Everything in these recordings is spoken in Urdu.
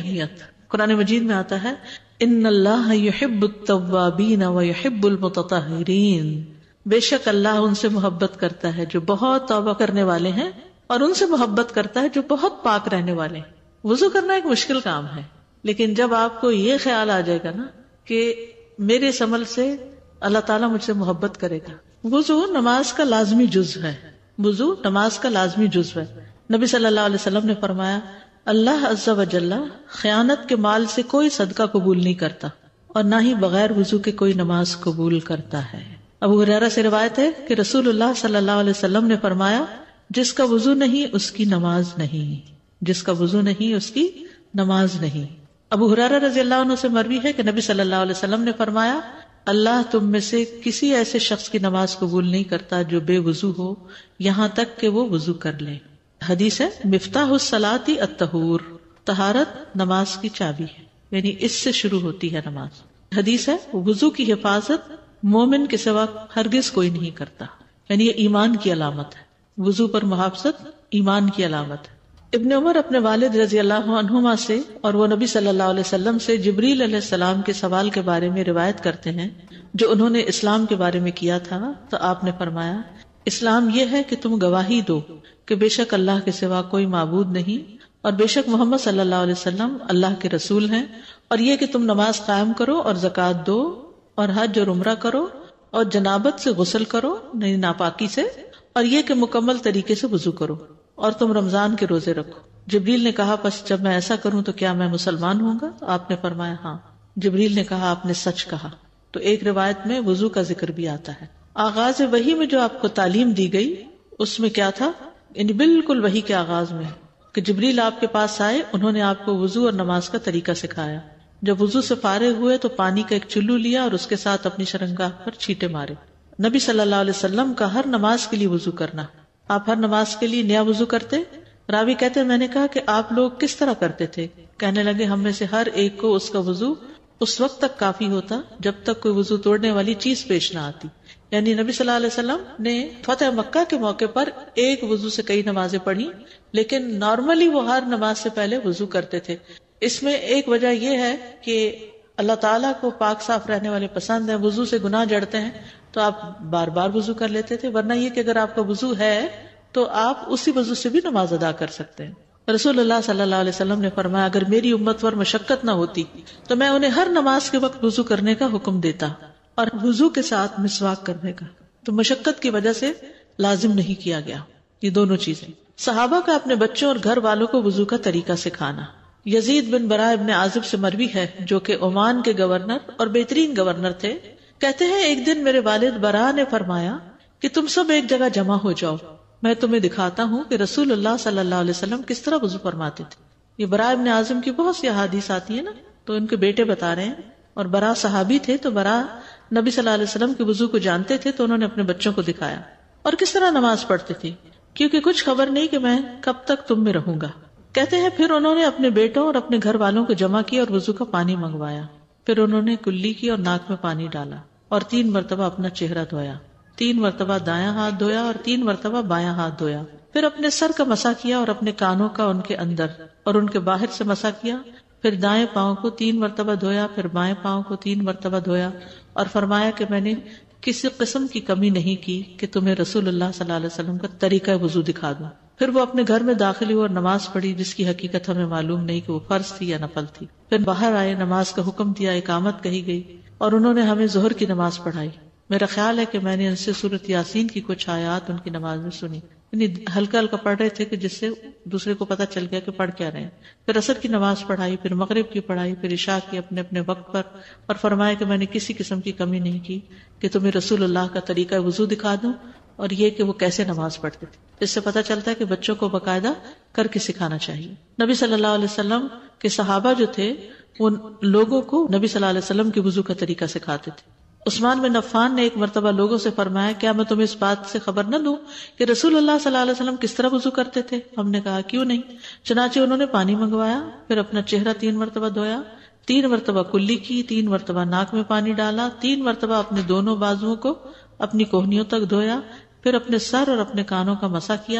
اہمیت. قرآن مجید میں آتا ہے ان اللہ یحب التوابین ویحب المتطہرین، بے شک اللہ ان سے محبت کرتا ہے جو بہت توبہ کرنے والے ہیں، اور ان سے محبت کرتا ہے جو بہت پاک رہنے والے ہیں. وضو کرنا ایک مشکل کام ہے، لیکن جب آپ کو یہ خیال آ جائے گا نا کہ میرے اس عمل سے اللہ تعالیٰ مجھ سے محبت کرے گا. وضو نماز کا لازمی جز ہے. وضو نماز کا لازمی جز ہے. نبی صلی اللہ علیہ وسلم نے فرمایا اللہ عز و جل خیانت کے مال سے کوئی صدقہ قبول نہیں کرتا، اور نہ ہی بغیر وضو کے کوئی نماز قبول کرتا ہے. ابو ہریرہ سے روایت ہے کہ رسول اللہ صلی اللہ علیہ وسلم نے فرمایا جس کا وضو نہیں اس کی نماز نہیں، جس کا وضو نہیں اس کی نماز نہیں. ابو ہریرہ رضی اللہ عنہ سے مروی ہے کہ نبی صلی اللہ علیہ وسلم نے فرمایا اللہ تم میں سے کسی ایسے شخص کی نماز قبول نہیں کرتا جو بے وضو ہو یہاں تک کہ وہ وضو کر لے. حدیث ہے مفتاح الصلاۃ الطہور، طہارت نماز کی چابی ہے، یعنی اس سے شروع ہوتی ہے نماز. حدیث ہے وضو کی حفاظت مومن کے سوا ہرگز کوئی نہیں کرتا، یعنی یہ ایمان کی علامت ہے. وضو پر محافظت ایمان کی علامت ہے. ابن عمر اپنے والد رضی اللہ عنہما سے اور وہ نبی صلی اللہ علیہ وسلم سے جبریل علیہ السلام کے سوال کے بارے میں روایت کرتے ہیں جو انہوں نے اسلام کے بارے میں کیا تھا. تو آپ نے فرمایا اسلام یہ ہے کہ تم گواہی دو کہ بے شک اللہ کے سوا کوئی معبود نہیں اور بے شک محمد صلی اللہ علیہ وسلم اللہ کے رسول ہیں، اور یہ کہ تم نماز قائم کرو اور زکوٰۃ دو اور حج اور عمرہ کرو اور جنابت سے غسل کرو یعنی ناپاکی سے، اور یہ کہ مکمل طریقے سے وضو کرو، اور تم رمضان کے روزے رکھو. جبریل نے کہا پس جب میں ایسا کروں تو کیا میں مسلمان ہوں گا؟ آپ نے فرمایا ہاں. جبریل نے کہا آپ نے سچ کہا. تو ایک روایت میں وضو کا ذکر بھی آتا ہے. آغاز وحی میں جو آپ کو تعلیم دی گئی اس میں کیا تھا؟ یعنی بالکل وحی کے آغاز میں کہ جبریل آپ کے پاس آئے، انہوں نے آپ کو وضو اور نماز کا طریقہ سکھایا. جب وضو سے فارغ ہوئے تو پانی کا ایک چلو لیا اور اس کے ساتھ اپنی شرمگاہ پر چھینٹے مارے. نبی صلی اللہ علیہ وسلم کا ہر نماز کے لیے وضو کرنا. آپ ہر نماز کے لیے نیا وضو کرتے؟ راوی کہتے میں نے کہا کہ آپ لوگ کس طرح کرتے تھے؟ کہنے لگے ہم میں سے ہر ایک کو اس کا وضو اس وقت تک کافی ہوتا جب تک کوئی وضو توڑنے والی چیز پیش نہ آتی. یعنی نبی صلی اللہ علیہ وسلم نے فتح مکہ کے موقع پر ایک وضو سے کئی نمازیں پڑھی، لیکن نارملی وہ ہر نماز سے پہلے وضو کرتے تھے. اس میں ایک وجہ یہ ہے کہ اللہ تعالیٰ کو پاک صاف رہنے والے پسند ہیں. وضو سے گناہ جڑتے ہیں تو آپ بار بار وضو کر لیتے تھے، ورنہ یہ کہ اگر آپ کا وضو ہے تو آپ اسی وضو سے بھی نماز ادا کر سکتے ہیں. رسول اللہ صلی اللہ علیہ وسلم نے فرمایا اگر میری امت پر مشقت نہ ہوتی تو میں انہیں ہر نماز کے وقت وضو کرنے کا حکم دیتا اور وضو کے ساتھ مسواک کرنے کا. تو مشقت کی وجہ سے لازم نہیں کیا گیا یہ دونوں چیزیں. صحابہ کا اپنے بچوں اور گھر والوں کو وضو کا طریقہ سکھانا. یزید بن برا ابن عازب سے مروی ہے جو کہ عمان کے گورنر اور بہترین گورنر تھے. کہتے ہیں ایک دن میرے والد برا نے فرمایا کہ تم سب ایک جگہ جمع ہو جاؤ، میں تمہیں دکھاتا ہوں کہ رسول اللہ صلی اللہ علیہ وسلم کس طرح وضو فرماتے تھے. یہ برا ابن عازم کی بہت سی احادیث آتی ہیں نا، تو ان کے بیٹے بتا رہے ہیں، اور برا صحابی تھے تو برا نبی صلی اللہ علیہ وسلم کے وضو کو جانتے تھے، تو انہوں نے اپنے بچوں کو دکھایا. اور کس طرح نماز پڑھتے تھے کیونکہ کچھ خبر نہیں کہ میں کب تک تم میں رہوں گا. کہتے ہیں پھر انہوں نے اپنے بیٹوں اور اپنے گھر والوں کو جمع کیا اور وضو کا پانی منگوایا. پھر انہوں نے کلی کی اور ناک میں پانی ڈالا اور 3 مرتبہ اپنا چہرہ دھویا، 3 مرتبہ دایاں ہاتھ دھویا اور 3 مرتبہ بایاں ہاتھ دھویا. پھر اپنے سر کا مسح کیا اور اپنے کانوں کا ان کے اندر اور ان کے باہر سے مسح کیا. پھر دائیں پاؤں کو 3 مرتبہ دھویا، پھر بائیں پاؤں کو 3 مرتبہ دھویا اور فرمایا کہ میں نے کسی قسم کی کمی نہیں کی کہ تمہیں رسول اللہ صلی اللہ علیہ وسلم کا طریقہ وضو دکھا دوں. پھر وہ اپنے گھر میں داخل ہوئے اور نماز پڑھی جس کی حقیقت ہمیں معلوم نہیں کہ وہ فرض تھی یا نفل تھی. پھر باہر آئے، نماز کا حکم دیا، اقامت کہی گئی اور انہوں نے ہمیں ظہر کی نماز پڑھائی. میرا خیال ہے کہ میں نے ان سے سورۃ یاسین کی کچھ آیات ان کی نماز میں سنی، یعنی ہلکا ہلکا پڑھ رہے تھے کہ جس سے دوسرے کو پتہ چل گیا کہ پڑھ کیا رہے ہیں. پھر عصر کی نماز پڑھائی، پھر مغرب کی پڑھائی، پھر عشاء کی اپنے اپنے وقت پر، اور فرمایا کہ میں نے کسی قسم کی کمی نہیں کی کہ تمہیں رسول اللہ کا طریقہ وضو دکھا دوں اور یہ کہ وہ کیسے نماز پڑھتے تھے. اس سے پتہ چلتا ہے کہ بچوں کو باقاعدہ کر کے سکھانا چاہیے. نبی صلی اللہ علیہ وسلم کے صحابہ جو تھے ان لوگوں کو نبی صلی اللہ علیہ وسلم کے وضو کا طریقہ سکھاتے تھے. عثمان بن عفان نے ایک مرتبہ لوگوں سے فرمایا کیا میں تمہیں اس بات سے خبر نہ دوں کہ رسول اللہ صلی اللہ علیہ وسلم کس طرح وضو کرتے تھے؟ ہم نے کہا کیوں نہیں. چنانچہ انہوں نے پانی منگوایا، پھر اپنا چہرہ 3 مرتبہ دھویا، 3 مرتبہ کلی کی، 3 مرتبہ ناک میں پانی ڈالا، 3 مرتبہ اپنے دونوں بازوؤں کو اپنی کوہنیوں تک دھویا، پھر اپنے سر اور اپنے کانوں کا مسح کیا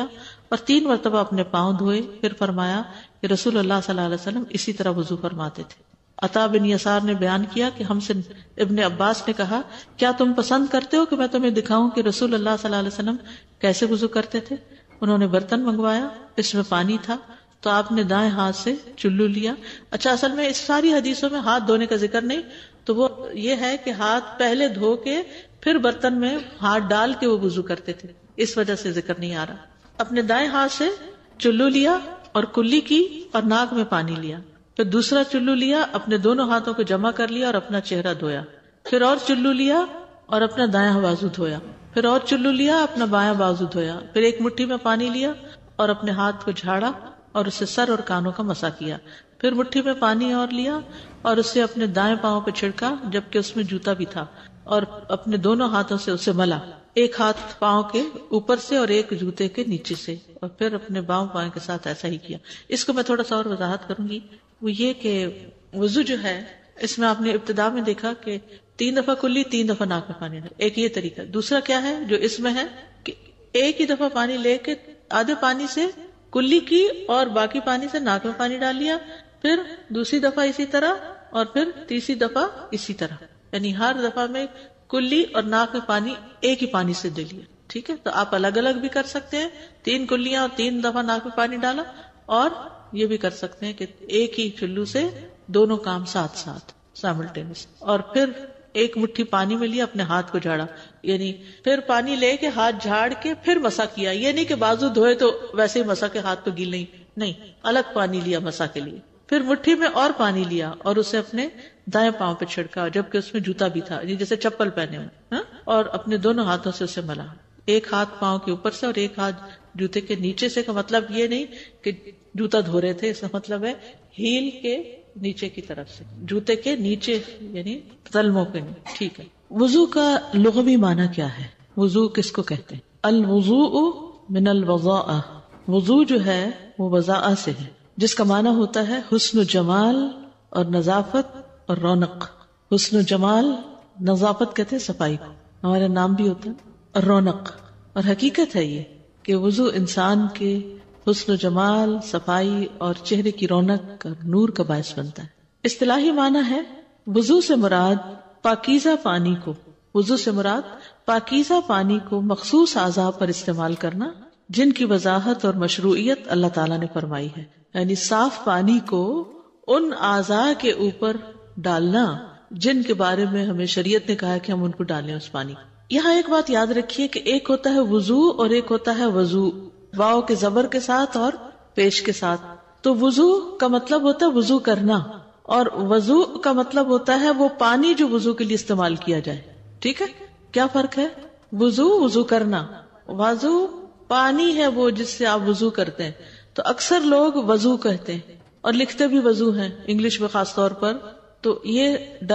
اور 3 مرتبہ اپنے پاؤں دھوئے. پھر فرمایا کہ رسول اللہ صلی اللہ علیہ وسلم اسی طرح وضو فرماتے تھے. عطا بن یسار نے بیان کیا کہ ہم سے ابن عباس نے کہا کیا تم پسند کرتے ہو کہ میں تمہیں دکھاؤں کہ رسول اللہ صلی اللہ علیہ وسلم کیسے وضو کرتے تھے؟ انہوں نے برتن منگوایا، اس میں پانی تھا تو آپ نے دائیں ہاتھ سے چلو لیا. اچھا، اصل میں اس ساری حدیثوں میں ہاتھ دھونے کا ذکر نہیں، تو وہ یہ ہے کہ ہاتھ پہلے دھو کے پھر برتن میں ہاتھ ڈال کے وہ وضو کرتے تھے، اس وجہ سے ذکر نہیں آ رہا. اپنے دائیں ہاتھ سے چلو لیا اور کلی کی اور ناک میں پانی لیا. پھر دوسرا چلو لیا، اپنے دونوں ہاتھوں کو جمع کر لیا اور اپنا چہرہ دھویا. پھر اور چلو لیا اور اپنا دایاں بازو دھویا. پھر اور چلو لیا، اپنا بایاں بازو دھویا. پھر ایک مٹھی میں پانی لیا اور اپنے ہاتھ کو جھاڑا اور اسے سر اور کانوں کا مسح کیا. پھر مٹھی میں پانی اور لیا اور اسے اپنے دائیں پاؤں پہ چھڑکا جبکہ اس میں جوتا بھی تھا اور اپنے دونوں ہاتھوں سے اسے ملا، ایک ہاتھ پاؤں کے اوپر سے اور ایک جوتے کے نیچے سے، اور پھر اپنے باؤں پاؤں کے ساتھ ایسا ہی کیا. اس کو میں تھوڑا سا اور وضاحت کروں گی. وہ یہ کہ وضو جو ہے اس میں آپ نے ابتدا میں دیکھا کہ 3 دفعہ کلی، 3 دفعہ ناک میں پانی ڈال، ایک یہ طریقہ. دوسرا کیا ہے جو اس میں ہے کہ ایک ہی دفعہ پانی لے کے آدھے پانی سے کلی کی اور باقی پانی سے ناک میں پانی ڈال لیا، پھر دوسری دفعہ اسی طرح اور پھر تیسری دفعہ اسی طرح، یعنی ہر دفعہ میں کلی اور ناک میں پانی ایک ہی پانی سے دے لیا. ٹھیک ہے، تو آپ الگ الگ بھی کر سکتے ہیں، 3 کلیاں اور 3 دفعہ ناک میں پانی ڈالا، اور یہ بھی کر سکتے ہیں کہ ایک ہی چلو سے دونوں کام ساتھ ساتھ سائملٹینس. اور پھر ایک مٹھی پانی میں لیا، اپنے ہاتھ کو جھاڑا، یعنی پھر پانی لے کے ہاتھ جھاڑ کے پھر مسح کیا. یہ نہیں کہ بازو دھوئے تو ویسے ہی مسح کے ہاتھ تو گیل نہیں، الگ پانی لیا مسح کے لیے. پھر مٹھی میں اور پانی لیا اور اسے اپنے دائیں پاؤں پہ چھڑکا جبکہ اس میں جوتا بھی تھا، جیسے چپل پہنے ہوئے، اور اپنے دونوں ہاتھوں سے اسے ملا. ایک ہاتھ پاؤں کے اوپر سے اور ایک ہاتھ جوتے کے نیچے سے، کا مطلب یہ نہیں کہ جوتا دھو رہے تھے، اس کا مطلب ہے ہیل کے نیچے کی طرف سے، جوتے کے نیچے یعنی تلموں کے نیچے. ٹھیک ہے. وضو کا لغوی معنی کیا ہے؟ وضو کس کو کہتے ہیں؟ الوضوء من الوضاء، وضو جو ہے وہ وضاء سے ہے، جس کا معنی ہوتا ہے حسن و جمال اور نظافت اور رونق. حسن و جمال، نظافت کہتے ہیں صفائی کو، ہمارا نام بھی ہوتا ہے، اور رونق. اور حقیقت ہے یہ کہ وضو انسان کے حسن و جمال، صفائی اور چہرے کی رونق اور نور کا باعث بنتا ہے. اصطلاحی معنی ہے وضو سے مراد پاکیزہ پانی کو، وضو سے مراد پاکیزہ پانی کو مخصوص اعضاء پر استعمال کرنا جن کی وضاحت اور مشروعیت اللہ تعالیٰ نے فرمائی ہے. یعنی صاف پانی کو ان اعضاء کے اوپر ڈالنا جن کے بارے میں ہمیں شریعت نے کہا ہے کہ ہم ان کو ڈالیں اس پانی. یہاں ایک بات یاد رکھیے کہ ایک ہوتا ہے وضو اور ایک ہوتا ہے وضو، واو کے زبر کے ساتھ اور پیش کے ساتھ. تو وضو کا مطلب ہوتا ہے وضو کرنا، اور وضو کا مطلب ہوتا ہے وہ پانی جو وضو کے لیے استعمال کیا جائے. ٹھیک ہے، کیا فرق ہے؟ وضو کرنا، وضو پانی ہے وہ جس سے آپ وضو کرتے ہیں. تو اکثر لوگ وضو کہتے ہیں اور لکھتے بھی وضو ہیں، انگلش میں خاص طور پر، تو یہ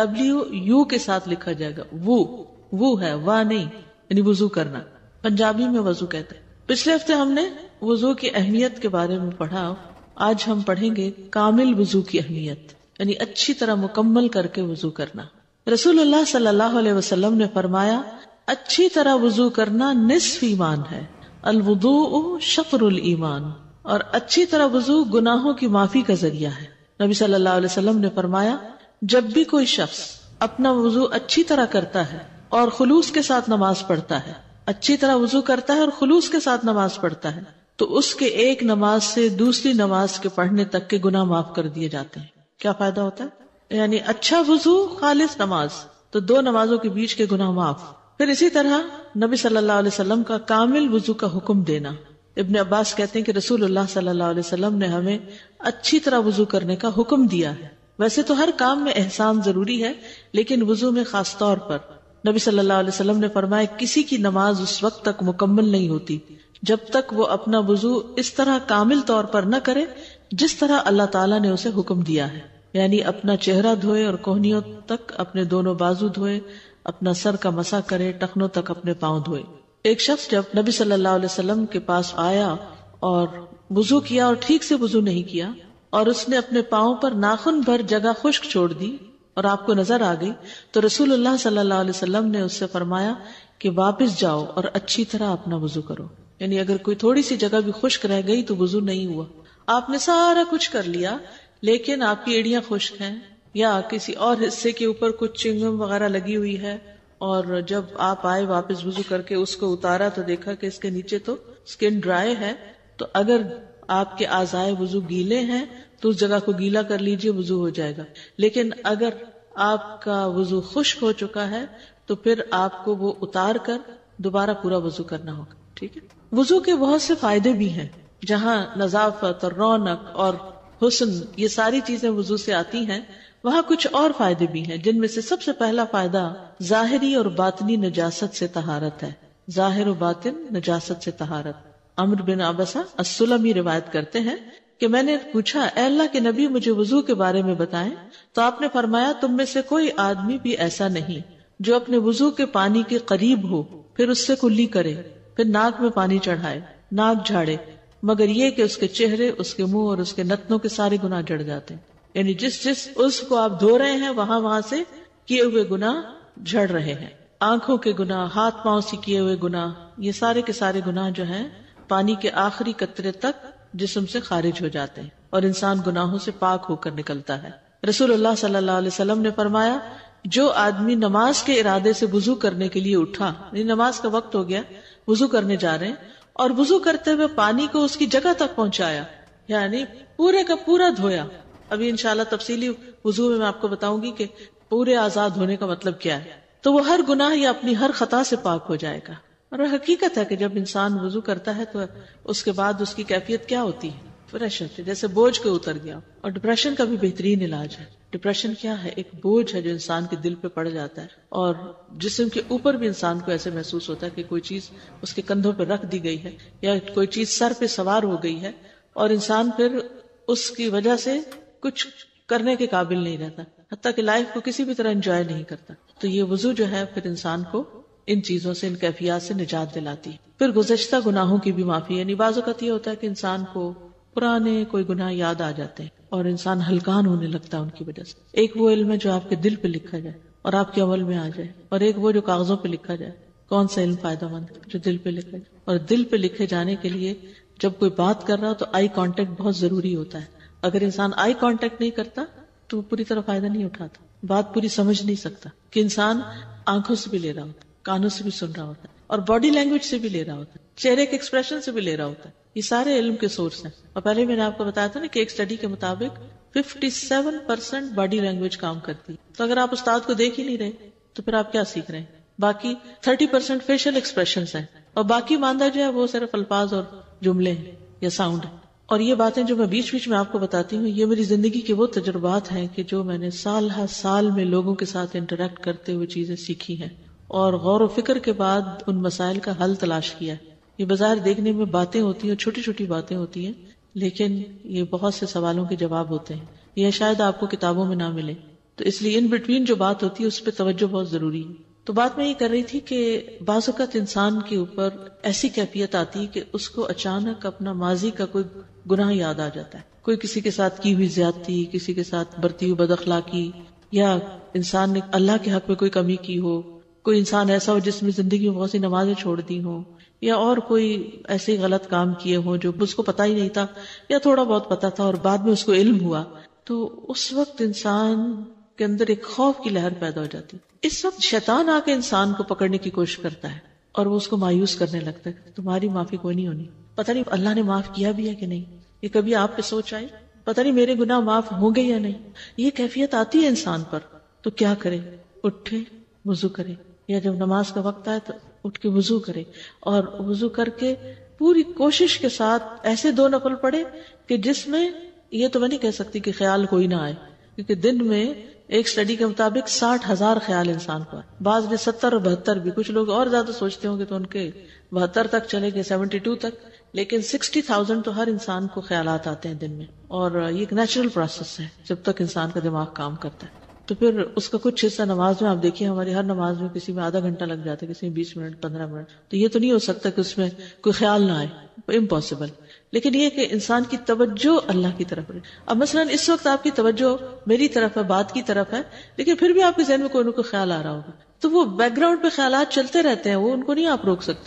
WU کے ساتھ لکھا جائے گا، وہ ہے، وا نہیں، یعنی وضو کرنا. پنجابی میں وضو کہتے ہیں. پچھلے ہفتے ہم نے وضو کی اہمیت کے بارے میں پڑھا، آج ہم پڑھیں گے کامل وضو کی اہمیت، یعنی اچھی طرح مکمل کر کے وضو کرنا. رسول اللہ صلی اللہ علیہ وسلم نے فرمایا اچھی طرح وضو کرنا نصف ایمان ہے، الوضوء شطر الایمان، اور اچھی طرح وضو گناہوں کی معافی کا ذریعہ ہے. نبی صلی اللہ علیہ وسلم نے فرمایا جب بھی کوئی شخص اپنا وضو اچھی طرح کرتا ہے اور خلوص کے ساتھ نماز پڑھتا ہے، اچھی طرح وضو کرتا ہے اور خلوص کے ساتھ نماز پڑھتا ہے، تو اس کے ایک نماز سے دوسری نماز کے پڑھنے تک کے گناہ معاف کر دیے جاتے ہیں. کیا فائدہ ہوتا ہے؟ یعنی اچھا وضو، خالص نماز، تو 2 نمازوں کے بیچ کے گناہ معاف. پھر اسی طرح نبی صلی اللہ علیہ وسلم کا کامل وضو کا حکم دینا. ابن عباس کہتے ہیں کہ رسول اللہ صلی اللہ علیہ وسلم نے ہمیں اچھی طرح وضو کرنے کا حکم دیا ہے. ویسے تو ہر کام میں احسان ضروری ہے، لیکن وضو میں خاص طور پر. نبی صلی اللہ علیہ وسلم نے فرمایا کسی کی نماز اس وقت تک مکمل نہیں ہوتی جب تک وہ اپنا وضو اس طرح کامل طور پر نہ کرے جس طرح اللہ تعالیٰ نے اسے حکم دیا ہے. یعنی اپنا چہرہ دھوئے اور کوہنیوں تک اپنے دونوں بازو دھوئے، اپنا سر کا مسح کرے، ٹخنوں تک اپنے پاؤں دھوئے. ایک شخص جب نبی صلی اللہ علیہ وسلم کے پاس آیا اور وضو کیا اور ٹھیک سے وضو نہیں کیا، اور اس نے اپنے پاؤں پر ناخن بھر جگہ خشک چھوڑ دی اور آپ کو نظر آ گئی، تو رسول اللہ صلی اللہ علیہ وسلم نے اس سے فرمایا کہ واپس جاؤ اور اچھی طرح اپنا وضو کرو. یعنی اگر کوئی تھوڑی سی جگہ بھی خشک رہ گئی تو وضو نہیں ہوا. آپ نے سارا کچھ کر لیا لیکن آپ کی ایڑیاں خشک ہیں یا کسی اور حصے کے اوپر کچھ چنگم وغیرہ لگی ہوئی ہے، اور جب آپ آئے واپس وضو کر کے اس کو اتارا تو دیکھا کہ اس کے نیچے تو سکن ڈرائی ہے، تو اگر آپ کے اعضائے وضو گیلے ہیں تو اس جگہ کو گیلا کر لیجئے، وضو ہو جائے گا. لیکن اگر آپ کا وضو خشک ہو چکا ہے تو پھر آپ کو وہ اتار کر دوبارہ پورا وضو کرنا ہوگا. ٹھیک ہے. وضو کے بہت سے فائدے بھی ہیں. جہاں نظافت اور رونق اور حسن یہ ساری چیزیں وضو سے آتی ہیں، وہاں کچھ اور فائدے بھی ہیں، جن میں سے سب سے پہلا فائدہ ظاہری اور باطنی نجاست سے طہارت ہے. ظاہر و باطن نجاست سے طہارت. عمرو بن عبسہ السلمی روایت کرتے ہیں کہ میں نے پوچھا، اے اللہ کے نبی مجھے وضو کے بارے میں بتائیں، تو آپ نے فرمایا تم میں سے کوئی آدمی بھی ایسا نہیں جو اپنے وضو کے پانی کے قریب ہو پھر اس سے کلی کرے، پھر ناک میں پانی چڑھائے، ناک جھاڑے، مگر یہ کہ اس کے چہرے، اس کے منہ اور اس کے نتنوں کے سارے گناہ جڑ جاتے ہیں. یعنی جس اس کو آپ دھو رہے ہیں وہاں سے کیے ہوئے گناہ جھڑ رہے ہیں. آنکھوں کے گناہ، ہاتھ پاؤں سے کیے ہوئے گناہ، یہ سارے کے سارے گناہ جو ہیں پانی کے آخری قطرے تک جسم سے خارج ہو جاتے ہیں اور انسان گناہوں سے پاک ہو کر نکلتا ہے. رسول اللہ صلی اللہ علیہ وسلم نے فرمایا، جو آدمی نماز کے ارادے سے وضو کرنے کے لیے اٹھا، یعنی نماز کا وقت ہو گیا، وضو کرنے جا رہے ہیں، اور وضو کرتے ہوئے پانی کو اس کی جگہ تک پہنچایا، یعنی پورے کا پورا دھویا. ابھی انشاءاللہ تفصیلی وضو میں آپ کو بتاؤں گی کہ پورے آزاد ہونے کا مطلب کیا ہے. تو وہ ہر گناہ یا اپنی ہر خطا سے پاک ہو جائے گا. اور حقیقت ہے کہ جب انسان وضو کرتا ہے تو اس کے بعد اس کی کیفیت کیا ہوتی ہے؟ فریش ہوتی ہے، جیسے بوجھ کے اتر گیا. اور ڈپریشن کا بھی بہترین علاج ہے. ڈپریشن کیا ہے؟ ایک بوجھ ہے جو انسان کے دل پہ پڑ جاتا ہے، اور جسم کے اوپر بھی انسان کو ایسے محسوس ہوتا ہے کہ کوئی چیز اس کے کندھوں پہ رکھ دی گئی ہے یا کوئی چیز سر پہ سوار ہو گئی ہے، اور انسان پھر اس کی وجہ سے کچھ کرنے کے قابل نہیں رہتا، حتیٰ کہ لائف کو کسی بھی طرح انجوائے نہیں کرتا. تو یہ وضو جو ہے پھر انسان کو ان چیزوں سے، ان کیفیات سے نجات دلاتی ہے. پھر گزشتہ گناہوں کی بھی معافی. یعنی بعض اوقات یہ ہوتا ہے کہ انسان کو پرانے کوئی گناہ یاد آ جاتے ہیں اور انسان ہلکان ہونے لگتا ہے ان کی وجہ سے. ایک وہ علم ہے جو آپ کے دل پہ لکھا جائے اور آپ کے عمل میں آ جائے، اور ایک وہ جو کاغذوں پہ لکھا جائے. کون سا علم فائدہ مند؟ جو دل پہ لکھا جائے. اور دل پہ لکھے جانے کے لیے جب کوئی بات کر رہا ہو تو آئی کانٹیکٹ بہت ضروری ہوتا ہے. اگر انسان آئی کانٹیکٹ نہیں کرتا تو وہ پوری طرح فائدہ نہیں اٹھاتا، بات پوری سمجھ نہیں سکتا. کہ انسان آنکھوں سے بھی لے رہا ہوتا ہے، کانوں سے بھی سن رہا ہوتا ہے، اور باڈی لینگویج سے بھی لے رہا ہوتا ہے، چہرے کے ایکسپریشن سے بھی لے رہا ہوتا ہے. یہ سارے علم کے سورس ہیں. اور پہلے میں نے آپ کو بتایا تھا نا کہ ایک اسٹڈی کے مطابق 57% باڈی لینگویج کام کرتی ہے. تو اگر آپ استاد کو دیکھ ہی نہیں رہے تو پھر آپ کیا سیکھ رہے ہیں؟ باقی 30% فیشل ایکسپریشنز ہیں، اور باقی ماندہ جو ہے وہ صرف الفاظ اور جملے ہیں یا ساؤنڈ ہیں. اور یہ باتیں جو میں بیچ بیچ میں آپ کو بتاتی ہوں، یہ میری زندگی کے وہ تجربات ہیں کہ جو میں نے سال ہر سال میں لوگوں کے ساتھ انٹریکٹ کرتے ہوئے چیزیں سیکھی ہیں، اور غور و فکر کے بعد ان مسائل کا حل تلاش کیا. یہ بظاہر دیکھنے میں باتیں ہوتی ہیں، چھوٹی چھوٹی باتیں ہوتی ہیں، لیکن یہ بہت سے سوالوں کے جواب ہوتے ہیں. یہ شاید آپ کو کتابوں میں نہ ملے، تو اس لیے ان بٹوین جو بات ہوتی ہے اس پہ توجہ بہت ضروری ہے. تو بات میں یہ کر رہی تھی کہ بعض اوقات انسان کے اوپر ایسی کیفیت آتی ہے کہ اس کو اچانک اپنا ماضی کا کوئی گناہ یاد آ جاتا ہے. کوئی کسی کے ساتھ کی ہوئی زیادتی، کسی کے ساتھ برتی ہوئی بد اخلاقی، یا انسان نے اللہ کے حق میں کوئی کمی کی ہو، کوئی انسان ایسا ہو جس میں زندگی میں بہت سی نمازیں چھوڑ دی ہوں، یا اور کوئی ایسے غلط کام کیے ہوں جو اس کو پتا ہی نہیں تھا یا تھوڑا بہت پتا تھا اور بعد میں اس کو علم ہوا. تو اس وقت انسان کے اندر ایک خوف کی لہر پیدا ہو جاتی. اس وقت شیطان آ کے انسان کو پکڑنے کی کوشش کرتا ہے اور وہ اس کو مایوس کرنے لگتا ہے. تمہاری معافی کوئی نہیں ہونی، پتہ نہیں اللہ نے معاف کیا بھی ہے کہ نہیں. یہ کبھی آپ پہ سوچ آئی؟ پتہ نہیں میرے گناہ معاف ہوں گے یا نہیں. یہ کیفیت آتی ہے انسان پر. تو کیا کرے؟ اٹھے، وضو کرے، یا جب نماز کا وقت آئے تو اٹھ کے وضو کرے، اور وضو کر کے پوری کوشش کے ساتھ ایسے 2 نفل پڑھے کہ جس میں یہ تو میں نہیں کہہ سکتی کہ خیال کوئی نہ آئے، کیونکہ دن میں ایک اسٹڈی کے مطابق 60,000 خیال انسان کو آئے. بعض نے 70 اور 72 بھی، کچھ لوگ اور زیادہ سوچتے ہوں گے تو ان کے 72 تک چلے گئے، 72 تک، لیکن 60,000 تو ہر انسان کو خیالات آتے ہیں دن میں. اور یہ ایک نیچرل پروسیس ہے جب تک انسان کا دماغ کام کرتا ہے. تو پھر اس کا کچھ حصہ نماز میں آپ دیکھیے، ہماری ہر نماز میں کسی میں آدھا گھنٹہ لگ جاتا ہے، کسی میں 20 منٹ، 15 منٹ. تو یہ تو نہیں ہو سکتا کہ اس میں کوئی خیال نہ آئے، امپاسبل. لیکن یہ کہ انسان کی توجہ اللہ کی طرف رہے. اب مثلا اس وقت آپ کی توجہ میری طرف ہے، بات کی طرف ہے، لیکن پھر بھی آپ کے ذہن میں کوئی نہ کوئی خیال آ رہا ہوگا. تو وہ بیک گراؤنڈ پہ خیالات چلتے رہتے ہیں، وہ ان کو نہیں آپ روک سکتے.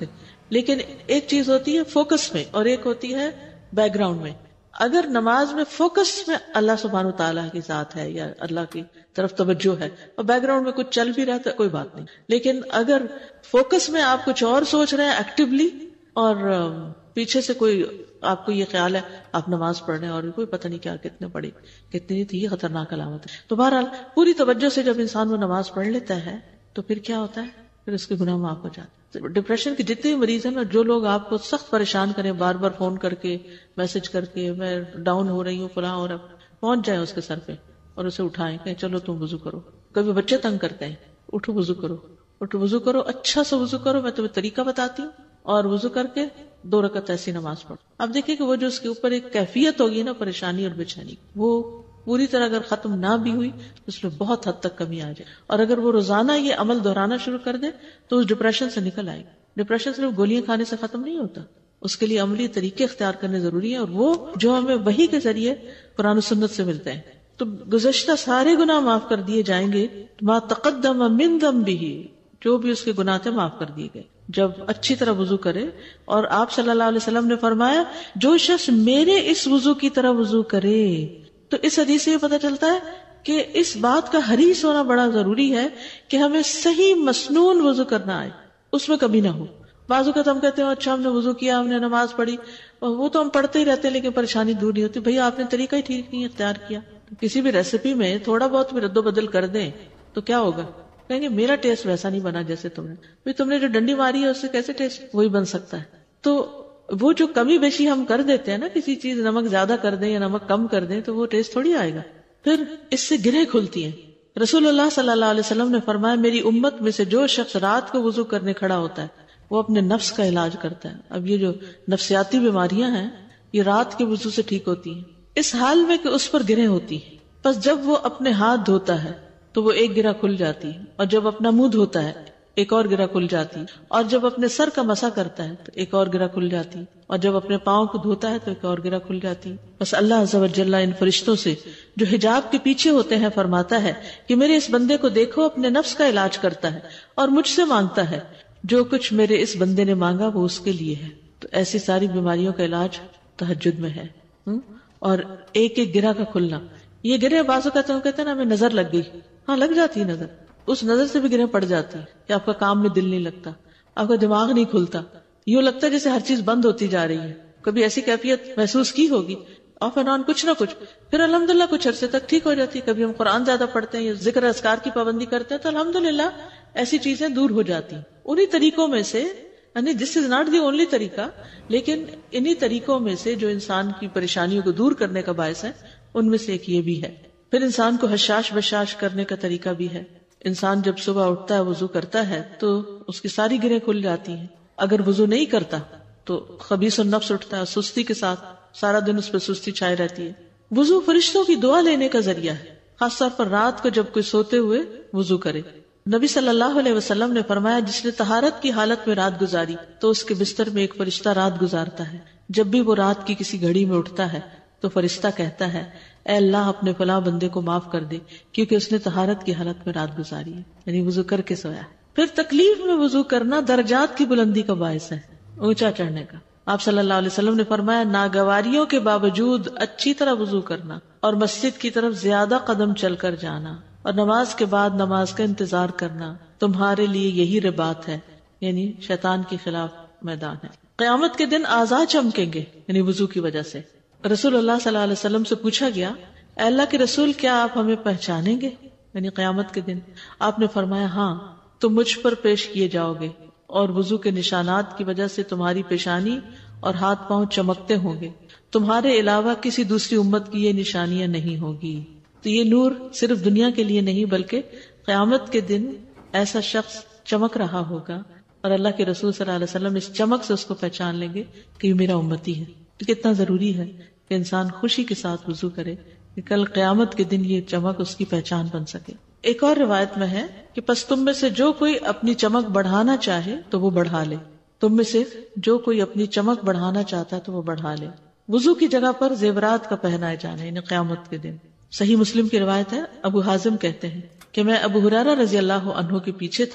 لیکن ایک چیز ہوتی ہے فوکس میں اور ایک ہوتی ہے بیک گراؤنڈ میں. اگر نماز میں فوکس میں اللہ سبحانہ وتعالیٰ کی ذات ہے یا اللہ کی طرف توجہ ہے اور بیک گراؤنڈ میں کچھ چل بھی رہا ہے تو کوئی بات نہیں. لیکن اگر فوکس میں آپ کچھ اور سوچ رہے ہیں ایکٹیولی اور پیچھے سے کوئی آپ کو یہ خیال ہے آپ نماز پڑھ رہے ہیں اور کوئی پتہ نہیں کیا کتنے پڑھی کتنی تھی، یہ خطرناک علامت ہے. تو بہرحال پوری توجہ سے جب انسان وہ نماز پڑھ لیتا ہے تو پھر کیا ہوتا ہے، پھر اس کے گناہ معاف ہو جاتے ہیں. ڈپریشن کے جتنے بھی مریض ہیں نا، جو لوگ آپ کو سخت پریشان کریں، بار بار فون کر کے میسج کر کے میں ڈاؤن ہو رہی ہوں فلاں، اور پہنچ جائیں اس کے سر پہ اور اسے اٹھائیں کہ چلو تم وضو کرو. کبھی بچے تنگ کرتے ہیں، اٹھو وضو کرو، اٹھو وضو کرو، اچھا سا وضو کرو، میں تمہیں طریقہ بتاتی ہوں، اور وضو کر کے 2 رکعت ایسی نماز پڑھو. اب دیکھیں کہ وہ جو اس کے اوپر ایک کیفیت ہوگی نا پریشانی اور بے چینی، وہ پوری طرح اگر ختم نہ بھی ہوئی اس میں بہت حد تک کمی آ جائے. اور اگر وہ روزانہ یہ عمل دہرانا شروع کر دے تو اس ڈپریشن سے نکل آئے گی. ڈپریشن صرف گولیاں کھانے سے ختم نہیں ہوتا، اس کے لیے عملی طریقے اختیار کرنے ضروری ہیں، اور وہ جو ہمیں وحی کے ذریعے قرآن و سنت سے ملتے ہیں. تو گزشتہ سارے گناہ معاف کر دیے جائیں گے. ما تقدم من ذنبہ، جو بھی اس کے گناہ تھے معاف کر دیے گئے جب اچھی طرح وضو کرے. اور آپ صلی اللہ علیہ وسلم نے فرمایا جو شخص میرے اس وضو کی طرح وضو کرے. تو اس حدیث سے یہ پتہ چلتا ہے کہ اس بات کا حریص ہونا بڑا ضروری ہے کہ ہمیں صحیح مسنون وضو کرنا آئے، اس میں کبھی نہ ہو. بعض اوقات ہم کہتے ہیں اچھا ہم نے وضو کیا، ہم نے نماز پڑھی، اور وہ تو ہم پڑھتے ہی رہتے ہیں لیکن پریشانی دور نہیں ہوتی. بھئی آپ نے طریقہ ہی ٹھیک نہیں اختیار کیا. کسی بھی ریسیپی میں تھوڑا بہت بھی رد و بدل کر دیں تو کیا ہوگا، کہیں گے میرا ٹیسٹ ویسا نہیں بنا جیسے تم نے. بھئی تم نے جو ڈنڈی ماری ہے اس سے کیسے ٹیسٹ وہی بن سکتا ہے. تو وہ جو کمی بیشی ہم کر دیتے ہیں نا، کسی چیز نمک زیادہ کر دیں یا نمک کم کر دیں تو وہ ٹیسٹ تھوڑی آئے گا. پھر اس سے گرہیں کھلتی ہیں. رسول اللہ صلی اللہ علیہ وسلم نے فرمایا میری امت میں سے جو شخص رات کو وضو کرنے کھڑا ہوتا ہے وہ اپنے نفس کا علاج کرتا ہے. اب یہ جو نفسیاتی بیماریاں ہیں یہ رات کے وضو سے ٹھیک ہوتی ہیں، اس حال میں کہ اس پر گرہیں ہوتی ہیں. بس جب وہ اپنے ہاتھ دھوتا ہے تو وہ ایک گرہ کھل جاتی ہے، اور جب اپنا منہ دھوتا ہے ایک اور گرہ کھل جاتی، اور جب اپنے سر کا مسح کرتا ہے تو ایک اور گرہ کھل جاتی، اور جب اپنے پاؤں کو دھوتا ہے تو ایک اور گرہ کھل جاتی. بس اللہ عز و جل ان فرشتوں سے جو حجاب کے پیچھے ہوتے ہیں فرماتا ہے کہ میرے اس بندے کو دیکھو، اپنے نفس کا علاج کرتا ہے اور مجھ سے مانگتا ہے، جو کچھ میرے اس بندے نے مانگا وہ اس کے لیے ہے. تو ایسی ساری بیماریوں کا علاج تہجد میں ہے. اور ایک ایک گرہ کا کھلنا، یہ گرہ بازو کہتے ہیں نا ہمیں نظر لگ گئی، ہاں لگ جاتی ہے نظر، اس نظر سے بھی گرہ پڑ جاتی ہے کہ آپ کا کام میں دل نہیں لگتا، آپ کا دماغ نہیں کھلتا، یوں لگتا ہے جیسے ہر چیز بند ہوتی جا رہی ہے. کبھی ایسی کیفیت محسوس کی ہوگی، آف اینڈ آن کچھ نہ کچھ. پھر الحمدللہ کچھ عرصے تک ٹھیک ہو جاتی ہے. کبھی ہم قرآن زیادہ پڑھتے ہیں یا ذکر اذکار کی پابندی کرتے ہیں تو الحمدللہ ایسی چیزیں دور ہو جاتی. انہی طریقوں میں سے، یعنی دس از ناٹ دی اونلی طریقہ، لیکن انہی طریقوں میں سے جو انسان کی پریشانیوں کو دور کرنے کا باعث ہے ان میں سے ایک یہ بھی ہے. پھر انسان کو حشاش بشاش کرنے کا طریقہ بھی ہے. انسان جب صبح اٹھتا ہے وضو کرتا ہے تو اس کی ساری گرہیں کھل جاتی ہیں. اگر وضو نہیں کرتا تو خبیث النفس اٹھتا ہے، سستی کے ساتھ سارا دن اس پہ سستی چھائے رہتی ہے. وضو فرشتوں کی دعا لینے کا ذریعہ ہے، خاص طور پر رات کو جب کوئی سوتے ہوئے وضو کرے. نبی صلی اللہ علیہ وسلم نے فرمایا جس نے طہارت کی حالت میں رات گزاری تو اس کے بستر میں ایک فرشتہ رات گزارتا ہے. جب بھی وہ رات کی کسی گھڑی میں اٹھتا ہے تو فرشتہ کہتا ہے اے اللہ اپنے فلاں بندے کو معاف کر دے کیونکہ اس نے طہارت کی حالت میں رات گزاری ہے، یعنی وضو کر کے سویا. پھر تکلیف میں وضو کرنا درجات کی بلندی کا باعث ہے، اونچا چڑھنے کا. آپ صلی اللہ علیہ وسلم نے فرمایا ناگواریوں کے باوجود اچھی طرح وضو کرنا اور مسجد کی طرف زیادہ قدم چل کر جانا اور نماز کے بعد نماز کا انتظار کرنا تمہارے لیے یہی رباط ہے، یعنی شیطان کے خلاف میدان ہے. قیامت کے دن اعضاء چمکیں گے یعنی وضو کی وجہ سے. رسول اللہ صلی اللہ علیہ وسلم سے پوچھا گیا اے اللہ کے رسول کیا آپ ہمیں پہچانیں گے یعنی قیامت کے دن؟ آپ نے فرمایا ہاں، تم مجھ پر پیش کیے جاؤ گے اور وضو کے نشانات کی وجہ سے تمہاری پیشانی اور ہاتھ پاؤں چمکتے ہوں گے، تمہارے علاوہ کسی دوسری امت کی یہ نشانیاں نہیں ہوگی. تو یہ نور صرف دنیا کے لیے نہیں بلکہ قیامت کے دن ایسا شخص چمک رہا ہوگا اور اللہ کے رسول صلی اللہ علیہ وسلم اس چمک سے اس کو پہچان لیں گے کہ یہ میرا امتی ہے. تو کتنا ضروری ہے کہ انسان خوشی کے ساتھ وضو کرے کہ کل قیامت کے دن یہ چمک اس کی پہچان بن سکے. ایک اور روایت میں ہے کہ پس تم میں سے جو کوئی اپنی چمک بڑھانا چاہے تو وہ بڑھا لے. تم میں سے جو کوئی اپنی چمک بڑھانا چاہتا ہے تو وہ بڑھا لے. وضو کی جگہ پر زیورات کا پہنائے جانا یعنی قیامت کے دن. صحیح مسلم کی روایت ہے، ابو حازم کہتے ہیں کہ میں ابو ہریرہ رضی اللہ عنہ کے پیچھے تھا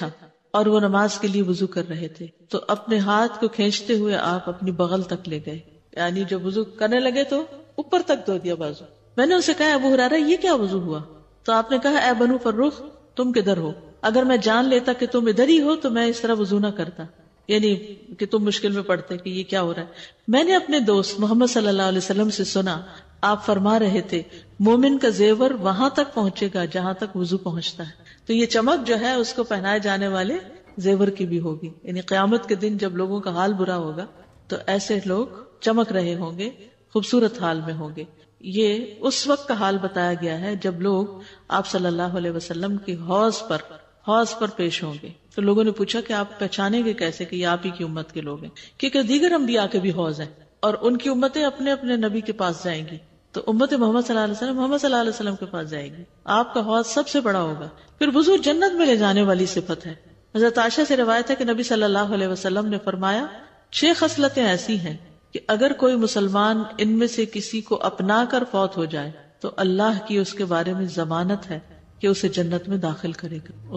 اور وہ نماز کے لیے وضو کر رہے تھے، تو اپنے ہاتھ کو کھینچتے ہوئے آپ اپنی بغل تک لے گئے، یعنی جو وضو کرنے لگے تو اوپر تک دھو دیا بازو. میں نے اسے کہا ابو ہریرہ یہ کیا وضو ہوا؟ تو آپ نے کہا اے بنو فرخ تم کدھر ہو؟ اگر میں جان لیتا کہ تم ادھر ہی ہو تو میں اس طرح وضو نہ کرتا، یعنی کہ تم مشکل میں پڑتے کہ یہ کیا ہو رہا ہے. میں نے اپنے دوست محمد صلی اللہ علیہ وسلم سے سنا آپ فرما رہے تھے مومن کا زیور وہاں تک پہنچے گا جہاں تک وضو پہنچتا ہے. تو یہ چمک جو ہے اس کو پہنائے جانے والے زیور کی بھی ہوگی، یعنی قیامت کے دن جب لوگوں کا حال برا ہوگا تو ایسے لوگ چمک رہے ہوں گے، خوبصورت حال میں ہوں گے. یہ اس وقت کا حال بتایا گیا ہے جب لوگ آپ صلی اللہ علیہ وسلم کی حوض پر پیش ہوں گے. تو لوگوں نے پوچھا کہ آپ پہچانیں گے کیسے کہ یہ آپ ہی کی امت کے لوگ ہیں؟ کیونکہ دیگر انبیاء کے بھی حوض ہیں اور ان کی امتیں اپنے اپنے نبی کے پاس جائیں گی. تو امت محمد صلی اللہ علیہ وسلم محمد صلی اللہ علیہ وسلم کے پاس جائے گی، آپ کا حوض سب سے بڑا ہوگا. پھر وضو جنت میں لے جانے والی صفت ہے. حضرت عائشہ سے روایت ہے کہ نبی صلی اللہ علیہ وسلم نے فرمایا 6 خصلتیں ایسی ہیں کہ اگر کوئی مسلمان ان میں سے کسی کو اپنا کر فوت ہو جائے تو اللہ کی اس کے بارے میں ضمانت ہے کہ اسے جنت میں داخل کرے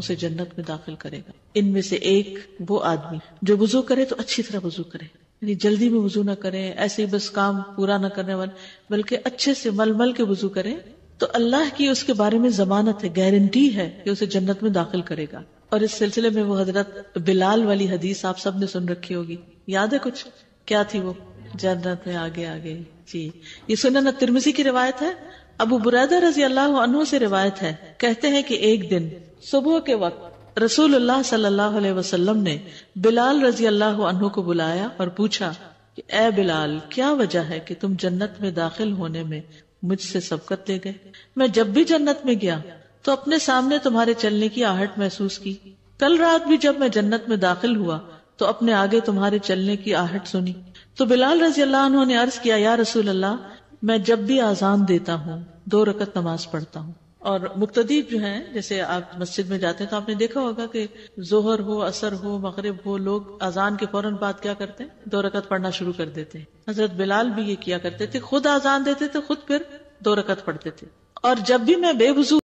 گا. ان میں سے ایک وہ آدمی جو وضو کرے تو اچھی طرح وضو کرے، یعنی جلدی میں وضو نہ کرے، ایسے ہی بس کام پورا نہ کرنے والے، بلکہ اچھے سے مل مل کے وضو کرے تو اللہ کی اس کے بارے میں ضمانت ہے، گارنٹی ہے کہ اسے جنت میں داخل کرے گا. اور اس سلسلے میں وہ حضرت بلال والی حدیث آپ سب نے سن رکھی ہوگی، یاد ہے کچھ؟ کیا تھی وہ؟ جنت میں آگے آگے. جی یہ سنن ترمذی کی روایت ہے. ابو بریدہ رضی اللہ عنہ سے روایت ہے، کہتے ہیں کہ ایک دن صبح کے وقت رسول اللہ صلی اللہ علیہ وسلم نے بلال رضی اللہ عنہ کو بلایا اور پوچھا کہ اے بلال کیا وجہ ہے کہ تم جنت میں داخل ہونے میں مجھ سے سبقت لے گئے؟ میں جب بھی جنت میں گیا تو اپنے سامنے تمہارے چلنے کی آہٹ محسوس کی. کل رات بھی جب میں جنت میں داخل ہوا تو اپنے آگے تمہارے چلنے کی آہٹ سنی. تو بلال رضی اللہ عنہ نے عرض کیا یا رسول اللہ میں جب بھی آذان دیتا ہوں 2 رکعت نماز پڑھتا ہوں. اور مقتدی جو ہیں، جیسے آپ مسجد میں جاتے ہیں تو آپ نے دیکھا ہوگا کہ ظہر ہو، عصر ہو، مغرب ہو، لوگ اذان کے فوراً بعد کیا کرتے ہیں؟ 2 رکعت پڑھنا شروع کر دیتے ہیں. حضرت بلال بھی یہ کیا کرتے تھے، خود آذان دیتے تھے، خود پھر 2 رکعت پڑھتے تھے. اور جب بھی میں بے وضو